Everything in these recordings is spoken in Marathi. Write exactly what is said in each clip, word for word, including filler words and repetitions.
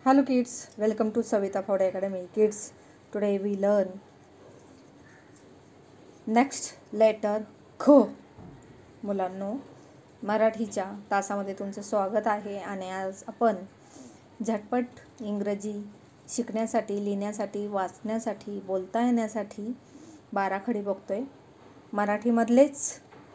Hello kids, welcome to Savita Fowde Academy. Kids, today we learn next letter ख. मुलांनो, मराठीच्या तासामध्ये तुमचं स्वागत आहे आणि आज आपण झटपट इंग्रजी शिकण्यासाठी, लिहिण्यासाठी, वाचण्यासाठी, बोलता येण्यासाठी बाराखडी बघतोय. मराठीमधलेच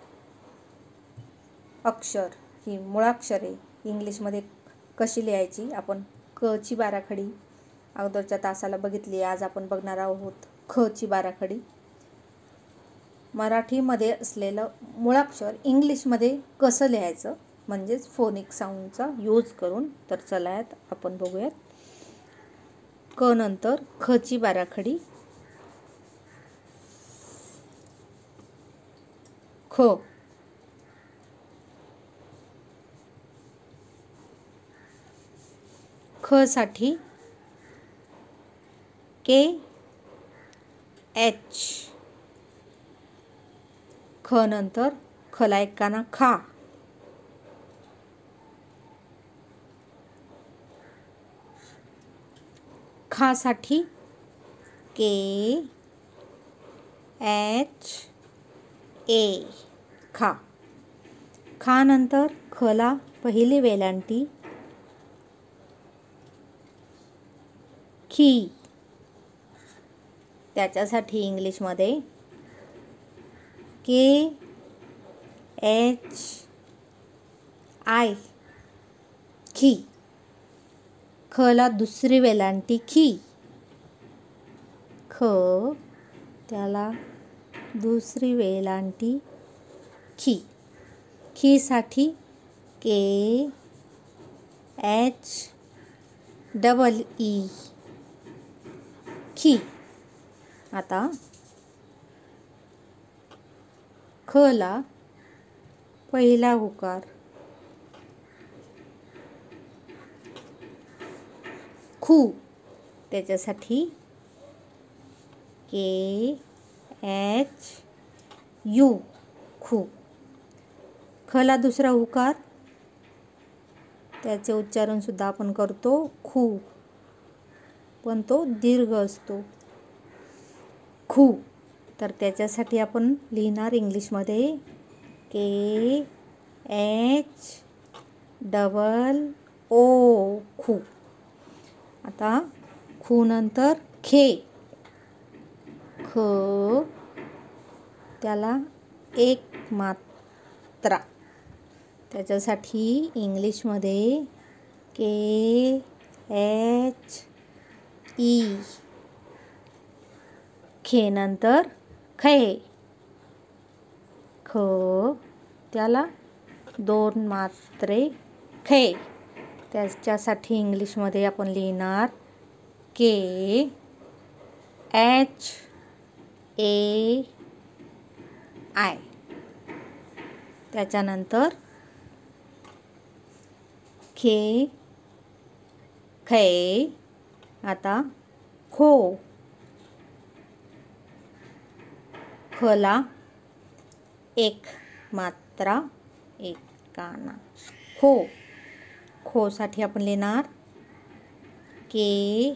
अक्षर ही मुळाक्षरे इंग्लिशमध्ये कशी लिहायची आपण क ची बाराखडी अगोदरच्या तासाला बघितली. आज आपण बघणार आहोत ख ची बाराखडी. मराठीमध्ये असलेलं मुळाक्षर इंग्लिशमध्ये कसं लिहायचं म्हणजेच फोनिक साऊंडचा यूज करून. तर चला आपण बघूयात. क नंतर ख ची बाराखडी. ख ख साठी के एच. ख नंतर खला एक काना खा. खा साठी के एच ए खा. खा नंतर खला पहिली वेलांटी खी. त्याच्यासाठी इंग्लिशमध्ये के एच आय खी. खला दुसरी वेलांटी खी. ख त्याला दुसरी वेलांटी खी. खी साठी के एच डबल ई खी. आता खला पहिला उकार खू. त्याच्यासाठी के एच यू खू. खला दुसरा उकार त्याचे उच्चारण सुद्धा आपण करतो खू, पण तो दीर्घ असतो खू. तर त्याच्यासाठी आपण लिहिणार इंग्लिशमध्ये के एच डबल ओ खू. आता खू नंतर खे. ख त्याला एक मात्रा. त्याच्यासाठी इंग्लिशमध्ये के एच ई. खे नंतर खे. ख त्याला दोन मात्रे खे. त्याच्यासाठी इंग्लिशमध्ये आपण लिहिणार के एच ए आय. त्याच्यानंतर खे खे. आता खो. खला एक मात्रा एक काना खो. खो साठी आपण लिहिणार के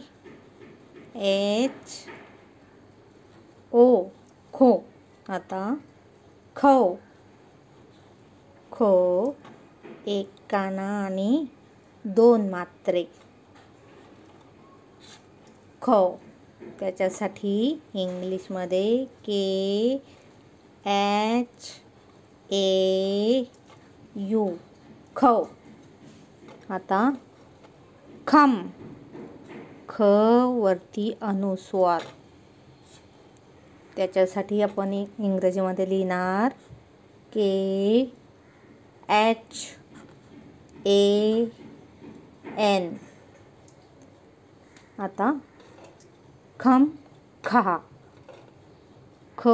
एच ओ खो. आता खो. खो एक काना आणि दोन मात्रे खो. त्याच्यासाठी इंग्लिशमध्ये के एच ए यू खो. आता खम. ख वरती अनुस्वार. त्याच्यासाठी आपण इंग्रजीमध्ये लिहिणार के एच ए एन. आता खम खहा. ख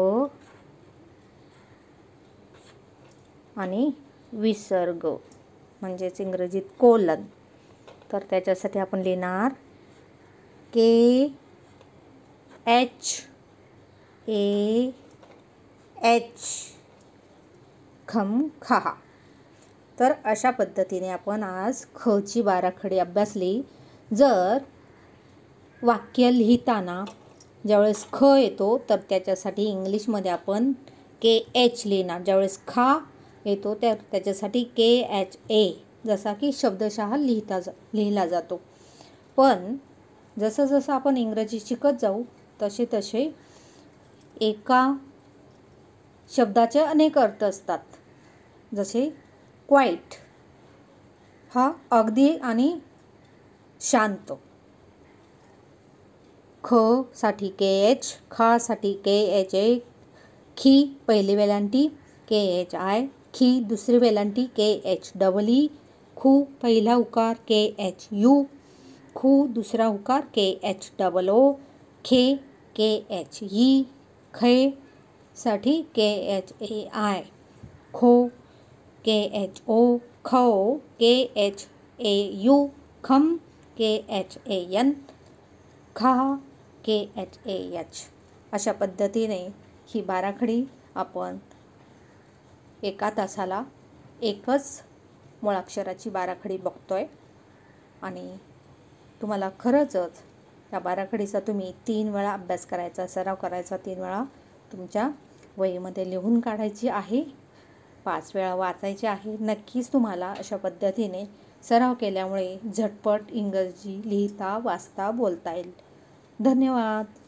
आणि विसर्ग म्हणजेच इंग्रजीत कोलन. तर त्याच्यासाठी आपण लिहिणार के एच ए एच खम खहा. तर अशा पद्धतीने आपण आज ख ची बाराखडी अभ्यासली. जर वाक्य लिहिताना ज्यावेळेस ख येतो तर त्याच्यासाठी इंग्लिशमध्ये आपण के एच लिहिणार. ज्यावेळेस खा येतो त्या त्याच्यासाठी के एच ए, जसा की शब्दशः लिहिता जा लिहिला जातो. पण जसं जसं आपण इंग्रजी शिकत जाऊ तसे तसे एका शब्दाचे अनेक अर्थ असतात. जसे क्वाईट हा अगदी आणि शांत. ख साठी के एच, खा साठी के एच ए, खी पहिली वेलांटी के एच आय, खी दुसरी वेलांटी के एच डबल ई, खू पहिला उकार के एच यू, खू दुसरा उकार के एच डबल ओ, खे के एच ई, खे साठी के एच ए आय, खो के एच ओ, खो के एच ए यू, खम के एच ए एन, खा के एच ए एच. अशा पद्धतीने ही बाराखडी आपण एका तासाला एकच मुळाक्षराची बाराखडी बघतोय. आणि तुम्हाला खरंचच या बाराखडीचा तुम्ही तीन वेळा अभ्यास करायचा, सराव करायचा, तीन वेळा तुमच्या वहीमध्ये लिहून काढायची आहे, पाच वेळा वाचायचे आहे. नक्कीच तुम्हाला अशा पद्धतीने सराव केल्यामुळे झटपट इंग्रजी लिहिता वाचता बोलता येईल. धन्यवाद.